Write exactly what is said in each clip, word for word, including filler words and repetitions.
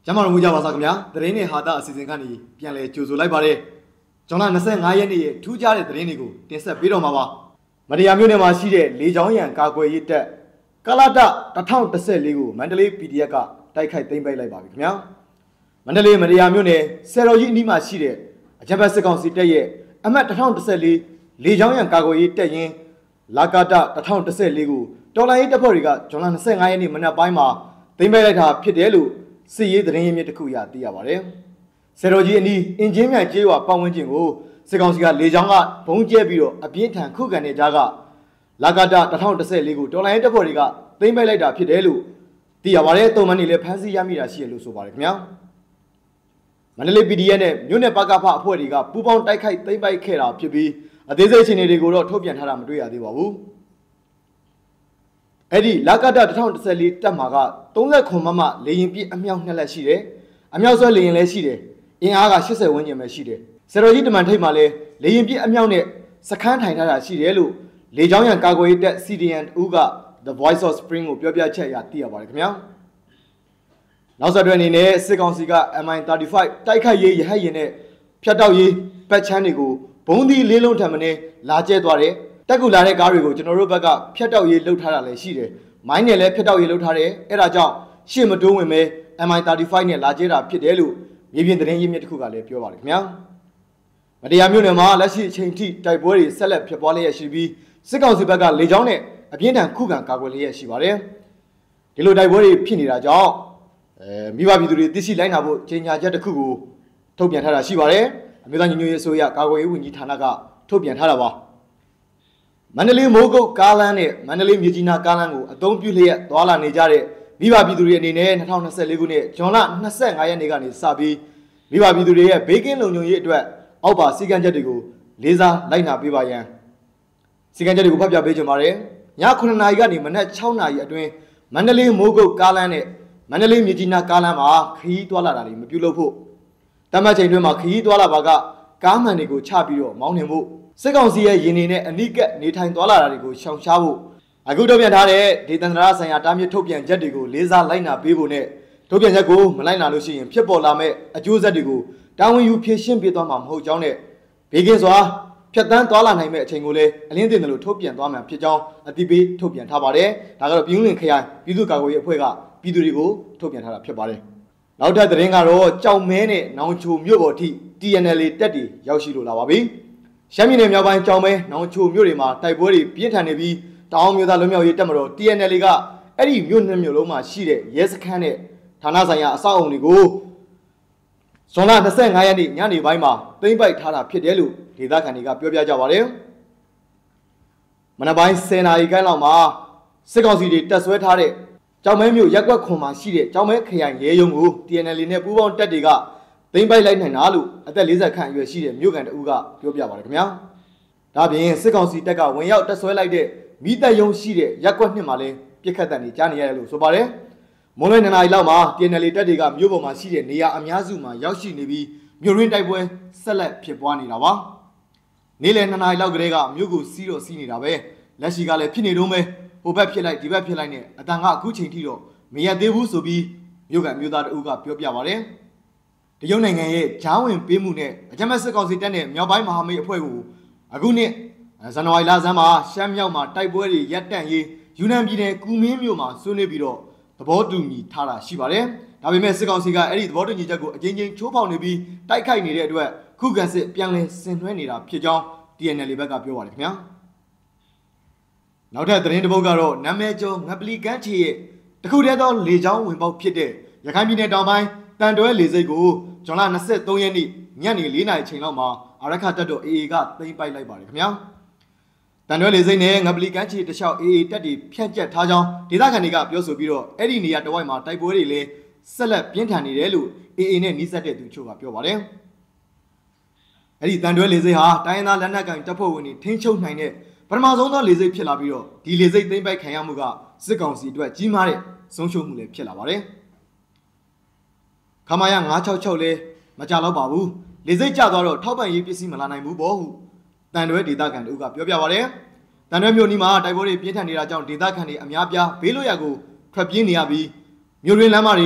ကျမတို့မူကြပါစားခင်ဗျာသတင်းနဲ့ဟာတာအစီအစဉ်ကနေပြန်လည်ကြိုဆိုလိုက်ပါတယ်ကျွန်တော်25ရက်နေ့ရဲ့ထူးခြားတဲ့သတင်းတွေကိုတင်ဆက်ပေးတော့မှာပါမတရားမျိုးနယ်မှာရှိတဲ့လေချောင်းရံကာကွယ်ရေးတပ်ကလာတတစ်ထောင်တစ်ဆယ့်လေးကိုမန္တလေး ပီ ဒီ အက်ဖ် ကတိုက်ခိုက်သိမ်းပိုက်လိုက်ပါပြီခင်ဗျာမန္တလေးမတရားမျိုးနယ်ဆယ်တော်ကြီးအနီးမှာရှိတဲ့အကြမ်းဖက်စစ်ကောင်စီတပ်ရဲ့အမှတ်တစ်ထောင်တစ်ဆယ့်လေးလေချောင်းရံကာကွယ်ရေးတပ်ရင်းလာကာတတစ်ထောင်တစ်ဆယ့်လေးကိုတော်လိုင်းရေးတပ်ဖွဲ့တွေကကျွန်တော်25ရက်နေ့မနက်ပိုင်းမှာသိမ်းပိုက်လိုက်တာဖြစ်တယ်လို့စစ်ရေးသတင်းရင်းမြစ်တစ်ခုရသိရပါတယ်။ဆယ်တော်ကြီးအနီးအင်ဂျင်မြိုင်ကျေးရွာပတ်ဝန်းကျင်ကိုစစ်ကောင်စီကလေကြောင်းကဘုံကျဲပြီးတော့အပြင်းထန်ခုခံတဲ့ကြားကလာကာတာတစ်ထောင်တစ်ဆယ့်လေးကိုတော်လိုင်းတပ်ဖွဲ့တွေကသိမ်းပိုက်လိုက်တာဖြစ်တယ်လို့သိရပါတယ်။တုံမန်နေလည်းဖမ်းဆီးရမိတာရှိရလို့ဆိုပါတယ်ခင်ဗျာ။မန္တလေး ပီ ဒီ အက်ဖ် နဲ့မြို့နယ်ပကဖအဖွဲ့တွေကပူးပေါင်းတိုက်ခိုက်သိမ်းပိုက်ခဲ့တာဖြစ်ပြီးအသေးစိတ်အခြေအနေတွေကိုတော့ထုတ်ပြန်ထားတာမတွေ့ရသေးပါဘူး။အဲ့ဒီလာကာတာတစ်ထောင်တစ်ဆယ့်လေးတပ်မှာက39မမလေရင်ပြည့်အမြောက်နှစ်လက်ရှိတယ်အမြောက်ဆွဲလေရင်လည်းရှိတယ်အင်အားက80ဝန်းကျင်ပဲရှိတယ်ဆယ်တော်ကြီးတမန်ထိပ်မှာလည်းလေရင်ပြည့်အမြောက်နဲ့စခန်းထိုင်ထားတာရှိတယ်လို့လေချောင်းရံကာကွယ်ရေးတပ် စီ ဒီ အန် ဦးက The Voice of Spring ကိုပြောပြချက်အရသိရပါတယ်ခင်ဗျာနောက်ဆက်တွဲအနေနဲ့စစ်ကောင်စီက အမ် အိုင် သirty five တိုက်ခိုက်ရေးရဟတ်ရင်နဲ့ဖြတ်တောက်ရေးပတ်ချမ်းတွေကိုဘုံသီးလေးလုံးထံမင်းလာကျဲသွားတယ်တက်ကူလာတဲ့ကားတွေကိုကျွန်တော်တို့ဘက်ကဖြတ်တောက်ရေးလှုပ်ထားတာလည်းရှိတယ်မိုင်းနဲ့လည်းဖြတ်တောက်ရေးလှုပ်ထားတယ်အဲ့ဒါကြောင့်ရှေ့မတိုးဝင်ပဲ အမ် အိုင် သirty five နဲ့လာကျဲတာဖြစ်တယ်လို့မြေပြင်သတင်းရင်းမြစ်တစ်ခုကလည်းပြောပါတယ်ခင်ဗျာမတရားမျိုးနယ်မှာလက်ရှိအချိန်ထိတိုက်ပွဲတွေဆက်လက်ဖြစ်ပွားလျက်ရှိပြီးစစ်ကောင်စီဘက်ကလေကြောင်းနဲ့အပြင်းထန်ခုခံကာကွယ်လျက်ရှိပါတယ်ဒီလိုတိုက်ပွဲတွေဖြစ်နေတာကြောင့်အဲမိဘပြည်သူတွေသိရှိလိုက်နာဖို့ကြေညာချက်တစ်ခုကိုထုတ်ပြန်ထားတာရှိပါတယ်အမျိုးသားညီညွတ်ရေးအစိုးရကာကွယ်ရေးဝန်ကြီးဌာနကထုတ်ပြန်ထားတာပါမန္တလေးမိုးကုတ်ကားလမ်းနဲ့မန္တလေးမြကြီးနားကားလမ်းကိုအသုံးပြုလျက်သွားလာနေကြတဲ့မိဘပြည်သူတွေအနေနဲ့၂၀၂၄ခုနှစ်ဇွန်လ25ရက်နေ့ကနေစပြီးမိဘပြည်သူတွေရဲ့ဘေးကင်းလုံခြုံရေးအတွက်အောက်ပါစည်းကမ်းချက်တွေကိုလေးစားလိုက်နာပေးပါရန်စည်းကမ်းချက်တွေကိုဖတ်ပြပေးကြပါမယ်ည9နာရီကနေမနက်6နာရီအတွင်းမန္တလေးမိုးကုတ်ကားလမ်းနဲ့မန္တလေးမြကြီးနားကားလမ်းမှာခရီးသွားလာတာတွေမပြုလုပ်ဖို့တမတ်ချိန်တွင်းမှာခရီးသွားလာပါကကားမှန်တွေကိုချပြီးတော့မောင်းနှင်ဖို့စစ်ကောင်စီရဲ့ရင်းနေနဲ့အနိကက်နေထိုင်သွားလာတာတွေကိုရှောင်ရှားဖို့အခုထုတ်ပြန်ထားတဲ့ဒေသန္တရဆိုင်ရာတားမြစ်ထုတ်ပြန်ချက်တွေကိုလေးစားလိုက်နာပေးဖို့နဲ့ထုတ်ပြန်ချက်ကိုမလိုက်နာလို့ရှိရင်ဖြစ်ပေါ်လာမဲ့အကျိုးဆက်တွေကိုတာဝန်ယူဖြေရှင်းပေးသွားမှာမဟုတ်ကြောင်းနဲ့ဘေးကင်းစွာဖြတ်တန်းသွားလာနိုင်မဲ့အချိန်ကိုလည်းအလင်းတင်တယ်လို့ထုတ်ပြန်သွားမှာဖြစ်ကြောင်းအသိပေးထုတ်ပြန်ထားပါတယ်ဒါကတော့ပြည်သူ့လင်ခရိုင်ပြည်သူ့ကာကွယ်ရေးအဖွဲ့ကပြည်သူတွေကိုထုတ်ပြန်ထားတာဖြစ်ပါတယ်နောက်ထပ်သတင်းကတော့ကြောင်မဲနဲ့နောင်ချိုမြို့ပေါ်ထိ တီ အန် အယ် အေ တက်တီရောက်ရှိလို့လာပါပြီရှမ်းပြည်နယ်မြောက်ပိုင်းကြောင်မဲနောင်ချိုမြို့တွေမှာတိုက်ပွဲတွေပြင်းထန်နေပြီးတောင်မြို့သားလွတ်မြောက်ရေးတပ်မတော် တီ အန် အယ် အေ ကအဲ့ဒီမြို့နှစ်မြို့လုံးမှာရှိတဲ့ရဲစခန်းနဲ့ဌာနဆိုင်ရာအဆောက်အုံတွေကိုဇွန်လ25ရက်နေ့ညနေပိုင်းမှာသိမ်းပိုက်ထားတာဖြစ်တယ်လို့ဒေသခံတွေကပြောပြကြပါတယ်မနက်ပိုင်း10နာရီခန့်လောက်မှာစစ်ကောင်စီတွေတပ်ဆွဲထားတဲ့ကြောင်မဲမြို့ရက်ကွက်ခွန်မှာရှိတဲ့ကြောင်မဲခရိုင်ရဲရုံးကို တီ အန် အယ် အေ နဲ့ပူးပေါင်းတပ်တွေကသိမ်းပိုက်လိုက်နိုင်တာလို့အသက်40ခန့်အရွယ်ရှိတဲ့မြို့ကန်တဦးကပြောပြပါတယ်ခင်ဗျာဒါပြင်စစ်ကောင်စီတပ်ကဝင်ရောက်တပ်ဆွဲလိုက်တဲ့မိသက်ရုံရှိတဲ့ရက်ကွက်နှစ်မှာလည်းပြစ်ခတ်တဲ့နေကြားနေရတယ်လို့ဆိုပါတယ်မွန်လွဲနှစ်နာရီလောက်မှာ တီ အန် အယ် အေ တပ်တွေကမြို့ပေါ်မှာရှိတဲ့နေရာအများစုမှာရောက်ရှိနေပြီးမြို့ရင်းတိုက်ပွဲဆက်လက်ဖြစ်ပွားနေတာပါနေ့လယ်နှစ်နာရီလောက်ကလေးကမြို့ကိုစီးတော့စီးနေတာပဲလက်ရှိကလည်းဖြစ်နေတော့မယ်ဟိုဘက်ဖြစ်လိုက်ဒီဘက်ဖြစ်လိုက်နဲ့အတန်ကအခုချိန်ထိတော့မရသေးဘူးဆိုပြီးမြို့ကန်မြို့သားတဦးကပြောပြပါတယ်တရုတ်နိုင်ငံရဲ့ဂျားဝင်ပေးမှုနဲ့အကြမ်းဖက်စစ်ကောင်စီတပ်နဲ့မြောက်ပိုင်းမဟာမိတ်အဖွဲ့ကိုအခုနှစ်ဇန်နဝါရီလဆန်းမှာရှမ်းမြောက်မှာတိုက်ပွဲတွေရပ်တန့်ရေးယူနန်ပြည်နယ်ကူမင်းမြို့မှာဆွေးနွေးပြီးတော့သဘောတူညီထားတာရှိပါတယ်။ဒါပေမဲ့စစ်ကောင်စီကအဲ့ဒီသဘောတူညီချက်ကိုအကြိမ်ကြိမ်ချိုးဖောက်နေပြီးတိုက်ခိုက်နေတဲ့အတွက်ခုခံစစ်ပြန်လည်ဆင်နွှဲနေတာဖြစ်ကြောင်း တီ အန် အယ် အေ ဘက်ကပြောပါတယ်ခင်ဗျာ။နောက်ထပ်သတင်းတစ်ပုဒ်ကတော့နာမည်ကျော်ငပလီကန်းချီရဲ့တခုတည်းသောလေကြောင်းဝင်ပေါက်ဖြစ်တဲ့ရခိုင်ပြည်နယ်တောင်ပိုင်းတန်တွဲလေဆိပ်ကိုဇွန်လ23ရက်နေ့ညနေ၄နာရီချိန်လောက်မှာအာရခတပ်တော် အေ အေ ကသိမ်းပိုက်လိုက်ပါတယ်ခင်ဗျာတန်တွဲလေဆိပ်နဲ့ငပလီကန်းချီတခြား အေ အေ တပ်တွေဖြန့်ကျက်ထားကြောင်းဒေသခံတွေကပြောဆိုပြီးတော့အဲ့ဒီနေရာတဝိုက်မှာတိုက်ပွဲတွေလည်းဆက်လက်ပြင်းထန်နေတယ်လို့ အေ အေ နဲ့နှီးစပ်တဲ့သူချို့ကပြောပါတယ်အဲ့ဒီတန်တွဲလေဆိပ်ဟာတိုင်းရင်းသားလက်နက်ကိုင်တပ်ဖွဲ့ဝင်တွေထိန်းချုပ်နိုင်တဲ့ပထမဆုံးသောလေဆိပ်ဖြစ်လာပြီးတော့ဒီလေဆိပ်သိမ်းပိုက်ခံရမှုကစစ်ကောင်စီအတွက်ကြီးမားတဲ့ဆုံးရှုံးမှုလည်းဖြစ်လာပါတယ်ခမာရ၅၆၆လဲမကြတော့ပါဘူးလေဆိပ်ကျသွားတော့ထောက်ပံ့ရေးပစ္စည်းမလာနိုင်ဘူးပေါ့ဟုတန်တွဲဒေသခံတို့ကပြောပြပါတယ်တန်တွဲမြို့နီးမှာတိုက်ပွဲတွေပြင်းထန်နေတာကြောင့်ဒေသခံတွေအများပြားဘေးလွတ်ရာကိုထွက်ပြေးနေရပြီးမြို့ရင်းလမ်းမတွေ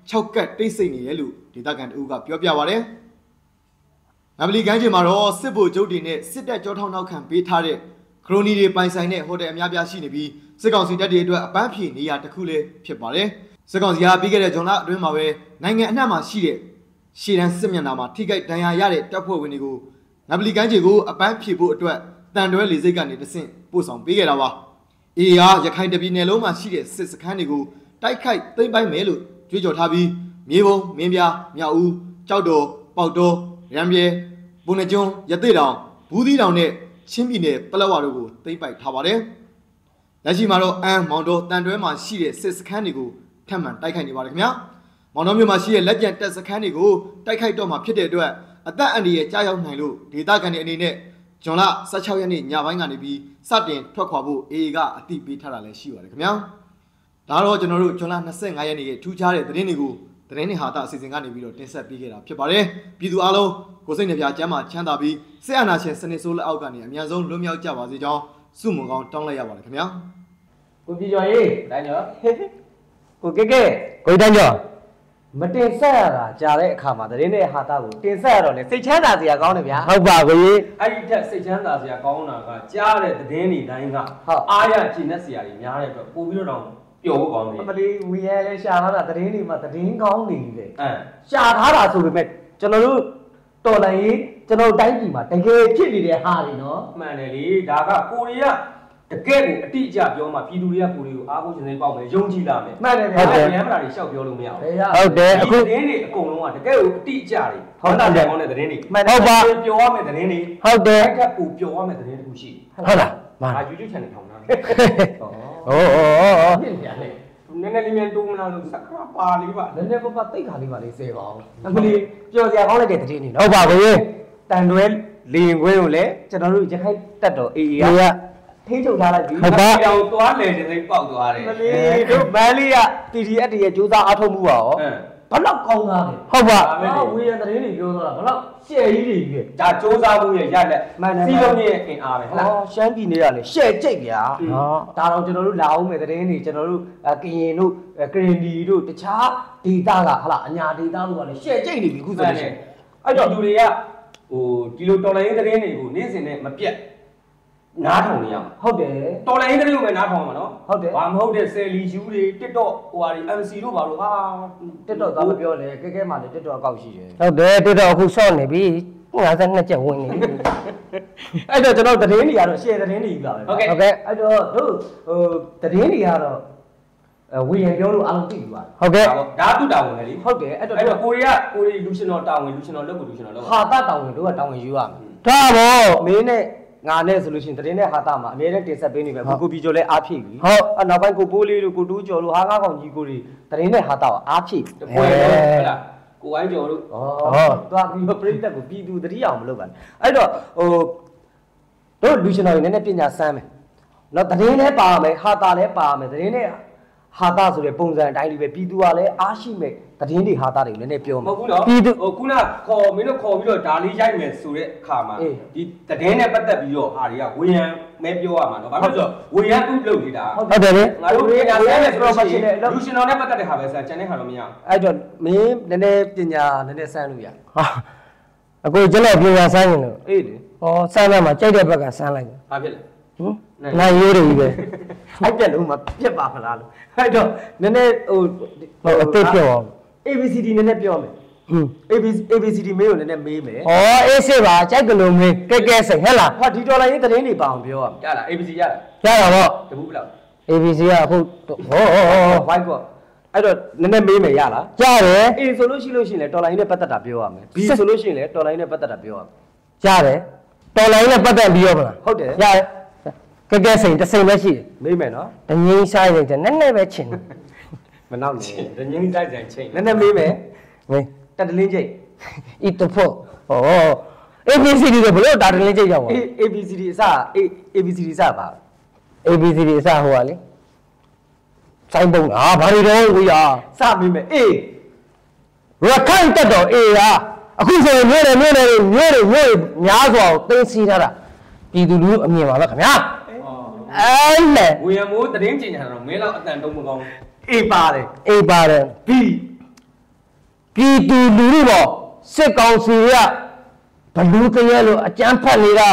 ၆ကတ်တိတ်ဆိတ်နေရလို့ဒေသခံတဦးကပြောပြပါတယ်နဗလီကမ်းခြေမှာတော့စစ်ဗိုလ်ချုပ်တွေနဲ့စစ်တပ်ကြောထောက်နောက်ခံပေးထားတဲ့ခရိုနီတွေပိုင်ဆိုင်တဲ့ဟိုတယ်အများပြားရှိနေပြီးစစ်ကောင်စီတပ်တွေအတွက်အပန်းဖြေနေရာတစ်ခုလည်းဖြစ်ပါတယ်စစ်ကောင်စီကပြီးခဲ့တဲ့ဇွန်လအတွင်းမှာပဲနိုင်ငံအနှံ့မှာရှိတဲ့ရှေ့တန်းစစ်မျက်နှာမှာထိခိုက်ဒဏ်ရာရတဲ့တပ်ဖွဲ့ဝင်တွေကိုနဗလီကမ်းခြေကိုအပန်းဖြေဖို့အတွက်တန်တွဲလေစိတ်ကနေတဆင့်ပို့ဆောင်ပေးခဲ့တာပါအေးအားရခိုင်တပြည်နယ်လုံးမှာရှိတဲ့စစ်စခန်းတွေကိုတိုက်ခိုက်သိမ်းပိုက်မယ်လို့ကြွေးကြော်ထားပြီးမြေပုံမင်းပြားမြောက်ဦးကြောက်တော်ပေါက်တော်ရံပြဲပုန်နှကျွန်းရသေးတောင်ဘူးသီးတောင်နဲ့ချင်းပြည်နယ်ပလက်ဝတို့ကိုသိမ်းပိုက်ထားပါတယ်လက်ရှိမှာတော့အမ်းမောင်တော်တန်တွဲမှာရှိတဲ့စစ်စခန်းတွေကိုထပ်မံတိုက်ခိုက်နေပါတယ်ခင်ဗျာမောင်တော်မြို့မှာရှိတဲ့လက်ကျန်တပ်စခန်းတွေကိုတိုက်ခိုက်တော့မှာဖြစ်တဲ့အတွက်အသက်အန္တရာယ်ကြားရောက်နိုင်လို့ဒေသခံတွေအနေနဲ့ဇွန်လ၁၆ရက်နေ့ညပိုင်းကနေပြီးစတင်ထွက်ခွာဖို့အေအေကအသိပေးထားတာလည်းရှိပါတယ်ခင်ဗျာဒါတော့ကျွန်တော်တို့ဇွန်လ၂၅ရက်နေ့ရဲ့ထူးခြားတဲ့သတင်းတွေကိုသတင်းတွေဟာတာအစီအစဉ်ကနေပြီးတော့တင်ဆက်ပေးခဲ့တာဖြစ်ပါတယ်ပြည်သူအားလုံးကိုစိတ်နှပြကျမ်းမာချမ်းသာပြီးစစ်အာဏာရှင်စနစ်ဆိုးလက်အောက်ကနေအများဆုံးလွတ်မြောက်ကြပါစေကြောင်းဆုမွန်ကောင်းတောင်းလိုက်ရပါတယ်ခင်ဗျာကိုပြည်ကျော်ရေးတိုင်းကျော်ကိုကဲကဲကိုတိုင်းကျော်မတင်ဆက်ရတာကြားတဲ့အခါမှာသတင်းနဲ့ဟာတာကိုတင်ဆက်ရတော့လေစိတ်ချမ်းသာစရာကောင်းတယ်ဗျာဟုတ်ပါကိုကြီးအဲ့ဒီထက်စိတ်ချမ်းသာစရာကောင်းတာကကြားတဲ့သတင်းတွေတိုင်းကအားရကျဉ်တဲ့စရာတွေများတဲ့အတွက်ပို့ပြီးတော့ပျော်ဖို့ကောင်းတယ်မလေးဝီရဲလဲရှာထားတာသတင်းတွေမှာသတင်းကောင်းနေတယ်အဲရှာထားတာဆိုပေမဲ့ကျွန်တော်တို့တော်လိုင်းရေးကျွန်တော်တိုင်းပြည်မှာတကယ်ဖြစ်နေတဲ့ဟာတွေနော်မှန်တယ်လေဒါကကိုရီးယားတကယ်ကိုအတိအကျပြောမှပြည်သူတွေကကိုရီးကိုအားကိုးခြင်းစိတ်ပေါက်မယ်ယုံကြည်လာမယ်မှန်တယ်ဗျာဟုတ်တယ်ဗျာမလားတွေရှောက်ပြောလို့မရဘူးဟုတ်တယ်အခုသတင်းတွေအကုန်လုံးကတကယ်ကိုအတိအကျတွေဟုတ်တယ်ကောင်းတဲ့သတင်းတွေဟုတ်ပါပျော်ရမယ့်သတင်းတွေဟုတ်တယ်အဲ့ကကိုပျော်ရမယ့်သတင်းတခုရှိဟုတ်လားမာ YouTube channel ထောင်တာဟိုဟိုဟိုဖြစ်ပြန်လေနည်းနည်းလေးမြန်တိုးမလားလို့စခါပါလေးပါနည်းနည်းပပတိတ်ခါလေးပါလေးဆဲပါအောင်အမလီပျော်စရာကောင်းလိုက်တဲ့သတင်းတွေနော်ဟုတ်ပါဘူးတန်တွဲလေရင်ခွဲကိုလည်းကျွန်တော်တို့ရခိုင်တက်တော်အေအေကထိန်းချုပ်ထားလိုက်ပြီဟုတ်ပါပြောင်းသွားလေတဲ့စိတ်ပေါက်သွားတယ်မလီတို့မန်လီက ပီ ဒီ အက်ဖ် တွေရဲ့ကြိုးစားအားထုတ်မှုပါရောဘလောက်ကောင်းသားလဲဟုတ်ပါဝေရသတင်းတွေပြောတော့ဘလောက်ရှယ်ကြီးတွေကြီးဒါစ조사မှုရဲ့ရလက်စီလုံးရဲ့အင်အားပဲဟုတ်လားရှမ်းပြည်နယ်ကလည်းရှယ်ကြိတ်ဗျာဒါတော့ကျွန်တော်တို့လာအောင်မဲ့သတင်းတွေကျွန်တော်တို့ကရင်တို့ကရင်ဒီတို့တခြားဒေသကဟာလားအညာဒေသတို့ကလည်းရှယ်ကြိတ်နေပြီခုဆိုရင်အဲ့တော့လူတွေကဟိုဒီလိုတော်လိုင်းသတင်းတွေကိုနေ့စဉ်နဲ့မပြတ်နားထောင်နေရမှာဟုတ်တယ်တော်လိုင်းသတင်းကိုပဲနားထောင်မှာနော်ဟုတ်တယ်ဘာမဟုတ်တဲ့ဆယ်လီယူတွေ TikTok ဟိုဟာတွေ M C တို့ဘာလို့ဟာ TikTok သားမပြောလဲကဲကဲမှလည်း TikTok အကောက်ရှိတယ်ဟုတ်တယ် TikTok အခုဆော့နေပြီ၅၂ကျပ်ဝင်နေပြီအဲ့တော့ကျွန်တော်သတင်းတွေကတော့ share သတင်းတွေကြီးပါပဲဟုတ်ကဲ့ဟုတ်ကဲ့အဲ့တော့တို့ဟိုသတင်းတွေကတော့အဲဝေရင်ပြောလို့အားလုံးသိပြီပါဟုတ်ကဲ့ဒါတူတာဝင်လေလी ဟုတ်တယ်အဲ့တော့အဲ့တော့ကိုရီးယားကိုရီးလူရှင်တော်တာဝန်လူရှင်တော်လုပ်ကိုလူရှင်တော်လုပ်ဟာတာတာဝန်တို့ကတာဝန်ယူရမယ်ဒါပေါ့မင်းနဲ့ငါနဲ့ဆိုလို့ရှိရင်သတင်းနဲ့ဟာတာမှာအများနဲ့တင်ဆက်ပေးနေပဲကိုကိုပြီးကျော်လဲအားဖြည့်ပြီဟုတ်အနောက်ပိုင်းကိုပိုးလေးတို့ကိုတူးကျော်တို့ဟာကားကောင်ကြီးကိုတွေသတင်းနဲ့ဟာတာအားဖြည့်တပွဲဟုတ်လားကိုဝိုင်းကျော်တို့ဩသွားပြီးပြိတက်ကိုပြည်သူတတိအောင်မလုပ်ပါနဲ့အဲ့တော့ဟိုတို့လူရှင်တော်တွေနည်းနည်းပညာစမ်းမယ်နော်သတင်းလည်းပါမယ်ဟာတာလည်းပါမယ်သတင်းနဲ့ဟာတာဆိုတဲ့ပုံစံအတိုင်းလေးပဲပြည်သူကလည်းအားရှိမဲ့သတင်းတွေဟာတာတွေလည်းနည်းနည်းပြောမှာမဟုတ်ဘူးနော်ပြည်သူဟိုခုနခေါ်မင်းတို့ခေါ်ပြီးတော့ဒါလေးရိုက်မယ်ဆိုတဲ့အခါမှာဒီသတင်းနဲ့ပတ်သက်ပြီးတော့ဟာတွေကဝေယံမဲပြောရမှာနော်ဘာလို့ဆိုတော့ဝေယံသူ့လုပ်နေတာဟုတ်တယ်လေငါတို့ပညာဆန်းမယ်ဆိုတော့လူရှင်တော်နဲ့ပတ်သက်တဲ့ဟာပဲဆန်းကျန်တဲ့ဟာတော့မရဘူးအဲ့တော့မင်းနည်းနည်းပညာနည်းနည်းစမ်းလို့ရဟာအကိုကျွန်တော်ပညာစမ်းရင်လို့အေးလေဟောစမ်းရမှာကြိုက်တဲ့ဘက်ကစမ်းလိုက်တယ်ဘာဖြစ်လဲဟင်နိုင်ရိုးတွေကြီးပဲအဲ့ပြက်လုံးမှာပြက်ပါမလားလို့အဲ့တော့နည်းနည်းဟိုဟိုအသေးပြောအောင် A B C D နည်းနည်းပြောမယ်ဟင်း A B A B C D မေးကိုနည်းနည်းမေးမယ်ဩအေးစစ်ပါကြိုက်ကလေးမေးကဲကဲစိတ်ဟဲ့လားဟာဒီဒေါ်လာရေးသတင်းတွေပါအောင်ပြောရရလား A B C ရလားရတာပေါ့တပူးဘယ်လောက် A B C ကအခုဟောဟောဟိုက်ကောအဲ့တော့နည်းနည်းမေးမယ်ရလားရတယ် A ဆိုလို့ရှိလို့ရှိရင်လေဒေါ်လာရေးနဲ့ပတ်သက်တာပြောရမယ် B ဆိုလို့ရှိရင်လေဒေါ်လာရေးနဲ့ပတ်သက်တာပြောရမယ်ရတယ်ဒေါ်လာရေးနဲ့ပတ်သက်ပြီးရောမလားဟုတ်တယ်ရတယ်ကဲကဲစိတ်တစ်စိတ်ပဲရှိတယ်မေးမယ်နော်တငင်းဆိုင်တယ်နည်းနည်းပဲချင်မနောက်နဲ့တငင်းဆိုင်ဆိုင်ချင်းနည်းနည်းမေးမယ်မေးတက်တလင်းချိတ်ဤတဖို့ဟော A B C D တွေဘလို့တာတလင်းချိတ်ရောက်ပါ A B C D အစ A B C D စပါ A B C D အစဟိုပါလေစိုင်းပုံဟာဘာတွေတော့ကိုရစမေးမယ် A ရခိုင်တက်တော် A ဟာအခုဆိုရင်မြို့တယ်မြို့တယ်မြို့တယ်မြို့များစွာကိုသိမ်းစီးထားတာပြည်သူလူအမြင်ပါပဲခင်ဗျာအဲ့လေဝေယံမိုးသတင်းကျင်ညာတော့မင်းလောက်အတန်တုံးမကောင်း A ပါတယ် A ပါတယ် B ပြည်သူလူထုပေါ်စစ်ကောင်စီကဘလူးတရဲလို့အကြမ်းဖက်နေတာ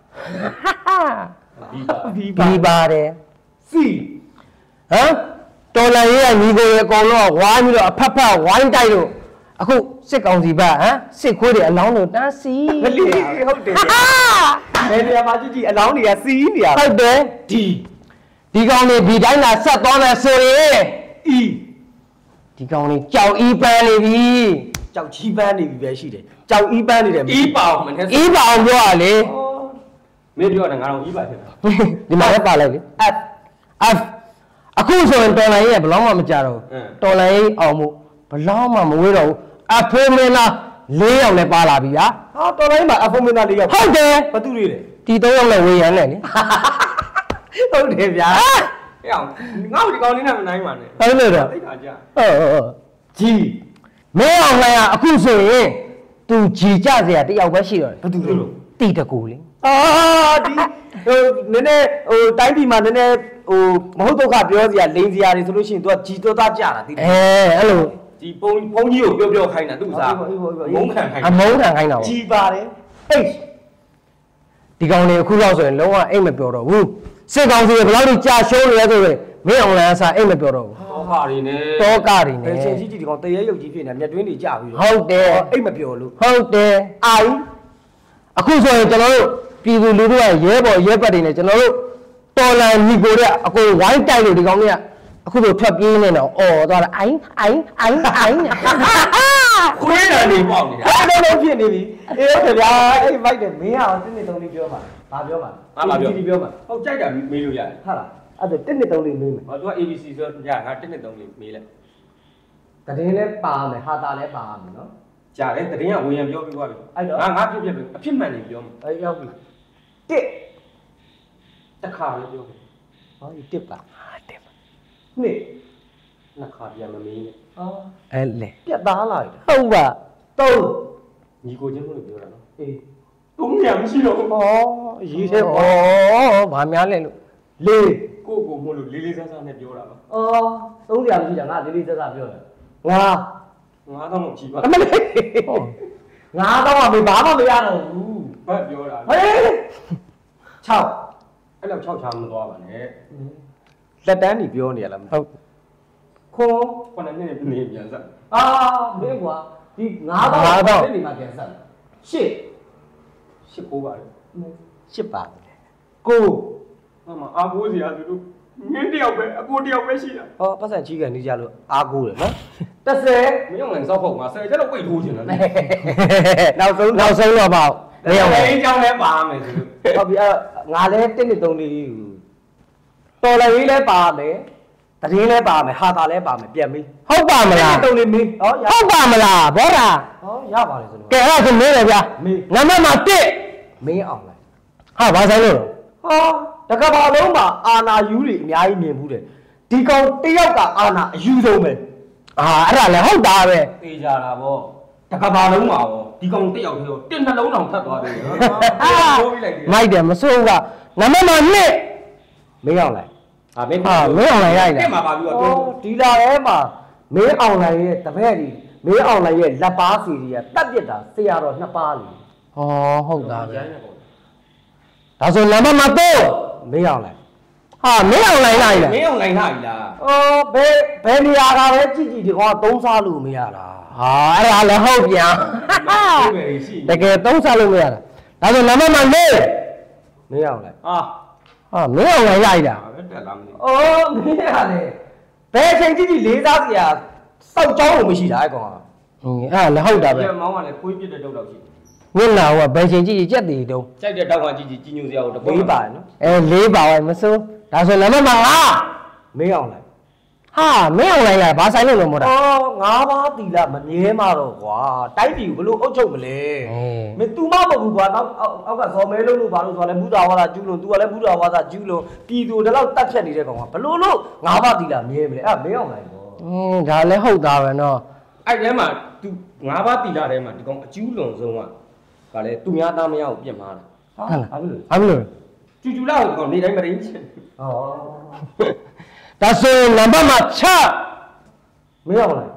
ပြီးပါတယ်စီဟမ်တော်လန်ရေးကညီကိုရေအကောင်လုံးကဝိုင်းပြီးတော့အဖက်ဖက်ဝိုင်းတိုက်လို့အခုစစ်ကောင်စီဘက်ဟမ်စစ်ခွေးတွေအလောင်းလို့တန်းစီမလီဟုတ်တယ်ဘယ်နေရာမှာကြည့်ကြည့်အလောင်းတွေကစီးနေရဟုတ်တယ်ဒီဒီကောင်တွေဒီတိုင်းလာဆက်သွားမယ်ဆိုရင်အီဒီကောင်တွေကြောက်အီးပန်းနေပြီကြောက်ချီးပန်းနေပြီပဲရှိတယ်ကြောက်အီးပန်းနေတယ်အီးပါအောင်မနဲ့အီးပါအောင်ပြောရလေမင်းပြောတယ်ငါတော့အီးပါဖြစ်တာဒီမှာလည်းပါလိုက်လေ F F အခုဆိုရင်တော်လိုင်းရဲ့ဘလောက်မှမကြတော့တော်လိုင်းအောင်မှုဘလောက်မှမဝေးတော့ဘူးအဖိုးမင်းသား၄ယောက်လည်းပါလာပြီဗျာဟာတော်လိုင်းမှာအဖိုးမင်းသား၄ယောက်ဟုတ်တယ်ဘာတူတွေလဲဒီ၃ယောက်လည်းဝေးရန်နဲ့လေဟုတ်တယ်ဗျာဟဲ့အောင်ငါ့ဒီကောင်လေးနဲ့မနိုင်ပါနဲ့ဟုတ်လို့တော့သိတာကြာဟုတ်ဟုတ်ကြီးမင်းအောင်လိုင်းကအခုဆိုရင်သူကြည်ကြစရာတယောက်ပဲရှိတော့တယ်ဘာတူလို့တီတကူလေအာဒီဟိုနည်းနည်းဟိုတိုင်းပြည်မှာနည်းနည်းဟိုမဟုတ်ဒုက္ခပြောစရာလိန်စရာတွေဆိုလို့ရှိရင် तू ကကြီးတော့သားကြတာသိတယ်အဲအဲ့လိုဒီပုံဘုံကြီးကိုပြောပြောခိုင်းတာသူ့စားမုန်းခံခိုင်းအမုန်းခံခိုင်းတာပေါ့ကြီးပါတယ်ဟေးဒီကောင်တွေအခုလောက်ဆိုရင်လုံးဝအိတ်မပြောတော့ဘူးစစ်ကောင်စီကဘယ်လောက်ကြာရှုံးနေလဲဆိုရင်မင်းအောင်လန်းအစားအိတ်မပြောတော့ဘူးဟောဟာတွေနဲ့တောကတွေနဲ့အချင်းကြီးကြီးဒီကောင်တရေရုပ်ကြီးဖြစ်နေမြက်တွင်းတွေကြာပြီဟုတ်တယ်အိတ်မပြောလို့ဟုတ်တယ်အိုင်အခုဆိုရင်ကျွန်တော်တို့ပြည်သူလူထုကရဲဘော်ရဲဘက်တွေနဲ့ကျွန်တော်တို့တော်လန်ညီကိုတဲ့အကိုဝိုင်းတိုက်လို့ဒီကောင်တွေကအခုလိုထွက်ပြေးနေတော့အော်သွားတာအိုင်းအိုင်းအိုင်းအိုင်းခွေးတယ်နေပေါ့နေတာအဲ့လိုဖြစ်နေပြီအေးဟုတ်တယ်ဗျာအဲ့မိုက်တယ်မင်းအောင်တစ်နှစ်သုံးလေးပြောပါဘာပြောမှာဘာပြောဒီပြောမှာဟုတ်ကြိုက်တာမေးလို့ရတယ်ဟုတ်လားအဲ့ဒါတစ်နှစ်သုံးလေးမေးမယ်ဟော तू က A B C ဆိုရငါတစ်နှစ်သုံးလေးမေးလိုက်တရင်လည်းပါမယ်ဟာတာလည်းပါမယ်နော်ကြာတယ်တရင်ကဝင်ရပြောပြီးသွားပြီအဲ့တော့ငါငါဖြစ်ဖြစ်အဖြစ်မှန်နေပြောမှာအဲ့ရောက်ပြီတစ်တခါလည်းပြောမယ်ဟောဒီတစ်ပါတစ်ပါနှစ်နှစ်ခါပြန်မမေးနဲ့အော်အဲ့လေပြတ်သားလာပြီဟုတ်ပါသုံးညီကိုချင်းလို့ပြောတာနော်အေးသုံးညာမရှိတော့ဘူးဩရေးသေးဩဘာများလဲလို့လေးကိုကိုမို့လို့လေးလေးစားစားနဲ့ပြောတာပါဩသုံးညာမရှိတာငါလေးလေးစားစားပြောတယ်ငါငါးတော့မကြည့်ပါအမလေးငါးတော့မဘာမှမရတော့ဘူးဘတ်ပြောတာဟေး၆အဲ့လောက်၆ချာမသွားပါနဲ့လက်တန်းကြီးပြောနေရလားဟုတ်ခေါ်ခုနှစ်နှစ်နေပြန်စအာမင်းကွာဒီငါးတော့နေမှာပြန်ဆက်ရှစ်ရှစ်ကိုပါလေရှစ်ပါကိုမမအားကိုးစရာသူတို့ငင်းတယောက်ပဲအကိုတယောက်ပဲရှိတာဟောပတ်စံကြီးကန်နေကြလို့အားကိုးတယ်နော်တစ်ဆယ်မင်းအောင်လည်းစောက်ဖို့ငါဆယ်ကျတော့ဝိတ်ထိုးချင်တယ်နောက်ဆုံးနောက်ဆုံးတော့ပေါ့မင်းအောင်လည်းအကြောင်းလဲပါမယ်သူဟုတ်ပြီအဲ့ငါလည်းတစ်နှစ်သုံးလေးတော်လည်းရေးလဲပါမယ်တရင်လဲပါမယ်ဟာတာလဲပါမယ်ပြန်ပြီဟုတ်ပါမလားတုံးလေးမေးဟောဟုတ်ပါမလားဘောတာဟောရပါလေဆိုတော့ကဲအဲ့ဒါဆိုမေးတယ်ဗျာနံပါတ်မှာတစ်မင်းအောင်လိုက်ဟာဘာဆိုင်လို့ဟောတကဘာလုံးမှာအာနာယူတွေအများကြီးမြင်ဘူးတယ်ဒီကောင်တယောက်ကအာနာအယူဆုံးပဲအာအဲ့ဒါလည်းဟုတ်တာပဲသိကြတာဗောတကဘာလုံးမှာဗောဒီကောင်တယောက်တည်းတော့တစ်နှလုံးတောင်ထပ်သွားတယ်ဟာထိုးပြီးလိုက်တယ်မိုက်တယ်မစိုးဘူးကနံပါတ်မှာနှစ်မင်းအောင်လိုက်ဟာမင်းဟာမင်းအောင်လိုက်ရိုက်တယ်မှာပါပြီးတော့ဒီလာထဲမှာမင်းအောင်လိုက်ရဲ့တပည့်ကြီးမင်းအောင်လိုက်ရဲ့လက်ပါစီကြီးကတက်ပြစ်တာဆရာတော်နှစ်ပါးလေဟောဟုတ်တာပဲဒါဆိုနံပါတ်မှာတော့မင်းအောင်လိုက်ဟာမင်းအောင်လိုက်လိုက်လားမင်းအောင်လိုက်လိုက်လားအော်ဘယ်ဘယ်နေရာကပဲကြည့်ကြည့်ဒီကောင်ကသုံးစားလို့မရတာဟာအဲ့ဒါလည်းဟုတ်ပြန်တကယ်သုံးစားလို့မရတာဒါဆိုနံပါတ်မှာနေမင်းအောင်လိုက်အာဟာမင်းအောင်လိုက်လိုက်တာတက်လာမသိဘူးအော်မင်းရတယ်ဘယ်အချိန်ကြည့်ကြည့်လေးစားစရာစောက်ကြောင်းလို့မရှိတာအဲ့ကောင်ကဟင်းအဲ့ဒါလည်းဟုတ်တာပဲမောင်းကလည်းခွေးပြစ်တဲ့တုတ်တော့ရှိညနာဟိုကဘယ်ချိန်ကြည့်ကြည့်ကြက်တည်တုံးကြိုက်တဲ့တောက်ကကြည့်ကြည့်ကြီးညိုစရာကိုတပေးပါနော်အဲလေးပါဝိုင်းမစိုးဒါဆိုနံပါတ်မှာဟာမင်းအောင်လိုက်ဟာမင်းအောင်လိုက်လိုက်ဘာဆိုင်လို့လို့မို့တာအော်ငါးပါးတီလာမမြဲမှာတော့ကွာတိုက်ပြီဘလို့အုပ်ချုပ်မလဲမင်း तू မမဟုတ်ဘူးကွာနောက်အောက်ကဇော်မဲလုံးလို့ဘာလို့ဆိုလဲဘုရားဝါဒကျူးလို့ तू ကလည်းဘုရားဝါဒကျူးလို့ပြည်သူတလောက်တတ်ဖြတ်နေတဲ့ကောင်ကဘလို့လို့ငါးပါးတီလာမြဲမလဲအဲ့မင်းအောင်လိုက်ပေါ့အင်းဒါလည်းဟုတ်တာပဲနော်အဲ့ထဲမှာ तू ငါးပါးတီလာထဲမှာဒီကောင်အကျူးလွန်ဆုံးကဗာလဲသူများသားမရအောင်ပြစ်မှားတာဟာဘာလို့ဘာလို့ကျူကျူလာကိုနေတိုင်းမရင်းချင်ဩဒါဆိုနံပါတ်မှာချမင်းအောင်လိုက်ဟ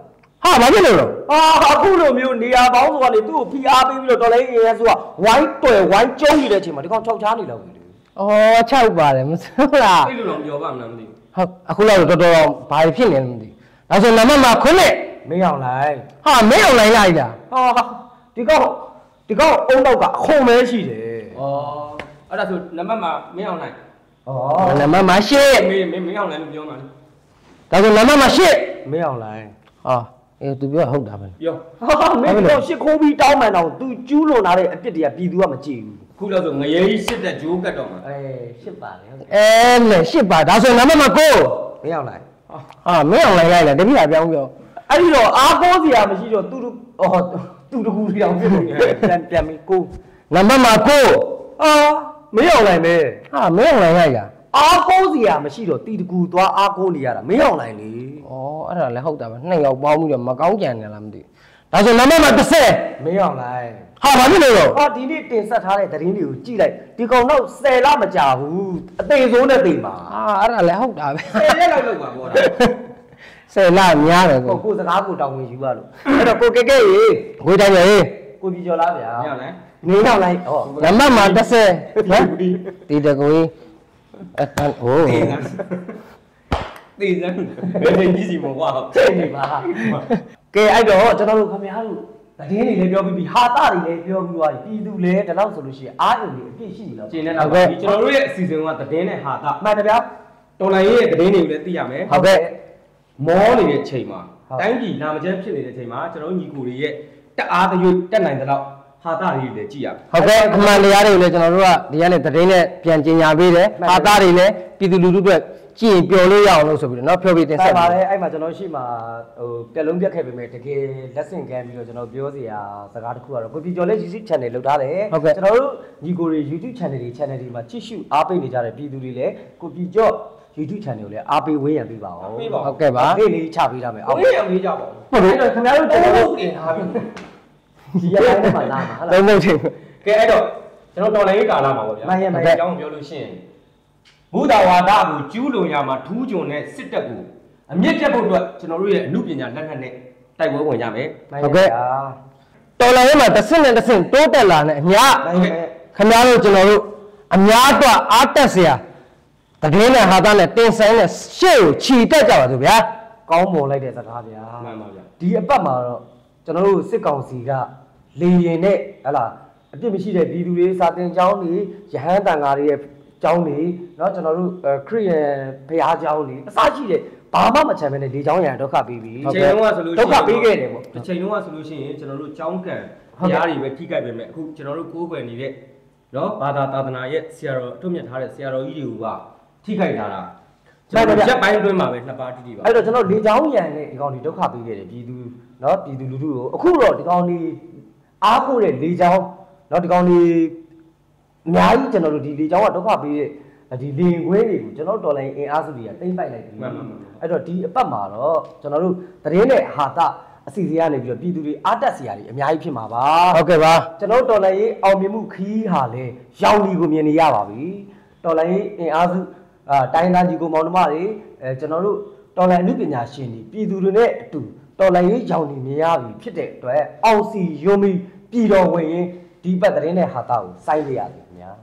ဟာဘာဖြစ်လို့လဲအာအခုလိုမျိုးနေရာပေါင်းဆိုတာလေသူ့ကိုဖိအားပေးပြီးတော့တော်လိုက်အင်အားဆိုတာဝိုင်းတွယ်ဝိုင်းကျုံးနေတဲ့အချိန်မှာဒီကောင်၆ချားနေလောက်ပြီလေဩ၆ပါတယ်မဟုတ်လားအဲ့လိုတော့ပြောပါမလားမသိဘူးဟုတ်အခုလောက်တော်တော်ဘာဖြစ်နေလဲမသိဒါဆိုနံပါတ်မှာခုနှစ်မင်းအောင်လိုက်ဟာမင်းအောင်လိုက်လိုက်လားဟာဒီကောင်ဒီကောင်အုံတော့ကအခုံပဲရှိတယ်ဩအဲ့ဒါဆိုနံပါတ်မှာမင်းအောင်နိုင်ဩနံပါတ်မှာရှစ်မင်းမင်းအောင်နိုင်လို့ပြောမှာလေဒါဆိုနံပါတ်မှာရှစ်မင်းအောင်လိုက်ဟာအေးသူပြောဟုတ်တာပဲပြောဟာမင်းတော့ရှစ်ခိုးပြီးတောင်းမှန်တော့သူကျူးလွန်လာတဲ့အပြစ်တွေကပြည်သူကမကြည့်ဘူးခုတော့ဆိုငရေကြီးစစ်တဲ့ဂျိုးကတ်တော့မှာအေးရှစ်ပါလေဟုတ်အဲလေရှစ်ပါဒါဆိုနံပါတ်မှာကိုမင်းအောင်လိုက်ဟာမင်းအောင်လိုက်လိုက်လားတပည့်ကပြောင်းပြောအဲ့ဒီတော့အားကိုးစရာမရှိတော့သူတို့ဟောသူတကူတောင်ဖြစ်နေပြန်ပြန်ပြီးကိုနံပါတ်မှာကိုအာမင်းအောင်လိုက်မဲဟာမင်းအောင်လိုက်လိုက်လားအားကိုးစရာမရှိတော့တီတကူသွားအားကိုးနေရတာမင်းအောင်လိုက်လေဩအဲ့ဒါလည်းဟုတ်တာပဲနှစ်ယောက်ပေါင်းပြီးတော့မကောင်းကြံနေလားမသိဒါဆိုနံပါတ်မှာတစ်ဆယ်မင်းအောင်လိုက်ဟာဘာဖြစ်လို့လဲဟာဒီနေ့တင်ဆက်ထားတဲ့သတင်းတွေကိုကြည့်လိုက်ဒီကောင်တော့ဆယ်လမကြာဘူးအသေးဆုံးနဲ့သိမှာအာအဲ့ဒါလည်းဟုတ်တာပဲဆယ်ရက်လောက်လောက်ပါဘောတာဆယ်လများတယ်ကိုကိုကိုစကားကိုတောင်းဝင်ယူပါလို့အဲ့တော့ကိုကဲကဲရေဝေးတိုင်းရေကိုပြည်ကျော်လားဗျာမင်းအောင်နိုင်မင်းအောင်လိုက်ဟောနံပါတ်မှာတစ်ဆယ်နော်ဒီတကူကြီးအဲ့ဟိုတေးစမ်းတေးစမ်းဘယ်နေကြီးစီမကွာချိန်နေပါကဲအဲ့တော့ကျွန်တော်တို့ခင်ဗျားတို့သတင်းတွေလည်းပြောပြီးပြီဟာတာတွေလည်းပြောပြီးသွားပြီပြည်သူလည်းဒီလောက်ဆိုလို့ရှိရင်အားရုံတွေအပြည့်ရှိနေတော့ကျင်းနေတာပါဒီကျွန်တော်တို့ရဲ့အစီအစဉ်ကသတင်းနဲ့ဟာတာမှန်တယ်ဗျာတော်လိုင်းရဲ့သတင်းတွေကိုလည်းသိရမယ်ဟုတ်ကဲ့မောနေတဲ့အချိန်မှာတိုင်းပြည်နာမကျန်းဖြစ်နေတဲ့အချိန်မှာကျွန်တော်တို့ညီကိုတွေရဲ့တက်အားသွေးတက်နိုင်တဲ့လောက်ဟာတာတွေလည်းကြည့်ရမယ်ဟုတ်ကဲ့အမှန်တရားတွေကိုလည်းကျွန်တော်တို့ကဒီကနေသတင်းနဲ့ပြန်ကျင်ညာပေးတယ်အာသားတွေလည်းပြည်သူလူထုအတွက်ကြည့်ရင်ပျော်လို့ရအောင်လို့ဆိုပြီးတော့เนาะဖြောပြီးတင်ဆက်ပါပါလေတယ်အဲ့မှာကျွန်တော်ရှိမှာဟိုပြက်လုံးပြက်ခဲ့ပေမဲ့တကယ်လက်ဆင့်ကမ်းပြီးတော့ကျွန်တော်ပြောစရာစကားတစ်ခုကတော့ကိုပြည်ကျော်လည်း YouTube channel လုပ်ထားတယ်ကျွန်တော်တို့ညီကိုတွေ YouTube channel တွေ channel တွေမှာကြည့်ရှုအားပေးနေကြတဲ့ပြည်သူတွေလည်းကိုပြည်ကျော် YouTube channel ကိုလည်းအားပေးဝေးရန်ပေးပါဦးဟုတ်ကဲ့ပါအေးလေးချပေးထားမယ်အော်ရမေးကြပါဦးဟုတ်တယ်ခင်ဗျားတို့ကျွန်တော်တို့တင်ထားပြီဒီရတိုင်းမှာလာမှာဟုတ်လားသုံးလုံးချင်းကဲအဲ့တော့ကျွန်တော်တော်လိုင်းရေးကာလာမှာပေါ့ဗျာမှန်ရဲ့မှန်ရဲ့အကြောင်းပြောလို့ရှိရင်ဘုဒ္ဓဝါဒကိုကျူးလွန်ရမှာထူးချွန်တဲ့စစ်တပ်ကိုအမြင့်တက်ဖို့အတွက်ကျွန်တော်တို့ရဲ့အမှုပညာလက်နက်နဲ့တိုက်ပွဲဝင်ကြမယ်ဟုတ်ကဲ့တော်လိုင်းမှာတစ်ဆင့်နဲ့တစ်ဆင့်တိုးတက်လာတဲ့အများမှန်ရဲ့ခင်ဗျားတို့ကျွန်တော်တို့အများအတွက်အားတက်စရာသတင်းနဲ့ဟာသားနဲ့တင်ဆိုင်နဲ့ရှေ့ကိုခြီတက်ကြပါစို့ဗျာကောင်းမွန်လိုက်တဲ့စကားဗျာမှန်ပါဗျာဒီအပတ်မှာတော့ကျွန်တော်တို့စစ်ကောင်စီကလေရင်နဲ့ဟလာအပြစ်မရှိတဲ့ပြည်သူတွေစာတင်ကျောင်းတွေရဟန်းတန်ဃာတွေရဲ့ကျောင်းတွေเนาะကျွန်တော်တို့ခရစ်ယာန်ဘုရားကျောင်းတွေအစရှိတဲ့ဘာမှမချမ်းပဲနဲ့လေကျောင်းရံဒုက္ခပေးပြီးတစ်ချိန်လုံးကဆိုလို့ရှိရင်ဒုက္ခပေးခဲ့တယ်ပေါ့တစ်ချိန်လုံးကဆိုလို့ရှိရင်ကျွန်တော်တို့ကြောင်းကံဘုရားတွေပဲထိခိုက်ပေမဲ့အခုကျွန်တော်တို့ကိုးကွယ်နေတဲ့နော်ဘာသာသာသနာရဲ့ဆရာတော်အထွတ်မြတ်ထားတဲ့ဆရာတော်ကြီးတွေကထိခိုက်လာတာကျွန်တော်ရက်ပိုင်းအတွင်းမှာပဲနှစ်ပါးတိတိပါအဲ့တော့ကျွန်တော်လေကျောင်းရံနဲ့ဒီကောင်တွေဒုက္ခပေးခဲ့တယ်ပြည်သူเนาะပြည်သူလူထုကိုအခုတော့ဒီကောင်တွေအားကိုးတဲ့လေကျောင်းเนาะဒီကောင်တွေအများကြီးကျွန်တော်တို့ဒီလေကျောင်းကဒုက္ခပေးတဲ့ဒီလေခွဲတွေကိုကျွန်တော်တော်လိုင်းအင်အားစုတွေကတိမ့်ပိုက်လိုက်ပြီအဲ့တော့ဒီအပတ်မှာတော့ကျွန်တော်တို့သတင်းနဲ့ဟာတာအစီအစဉ်ကနေပြီးတော့ပြည်သူတွေအားတက်စရာတွေအများကြီးဖြစ်မှာပါဟုတ်ကဲ့ပါကျွန်တော်တော်လိုင်းရေးအောင်မြင်မှုခီးဟာလဲရောင်လီကိုမြင်နေရပါပြီတော်လိုင်းရေးအင်အားစုအာတိုင်းသားကြီးကိုမောင်နှမတွေအဲကျွန်တော်တို့တော်လိုင်းအမှုပညာရှင်တွေပြည်သူတွေနဲ့အတူတော်လိုင်းရေးရောင်လီမြင်ရပြီဖြစ်တဲ့အတွက်အောင်စီယုံမီပြည်တော်ဝင်ရင်ဒီပတ်သတင်းနဲ့ဟာတာကိုစိုင်းရရတယ်ခင်ဗျာ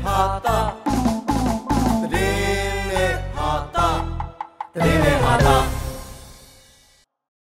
Dile, Hata.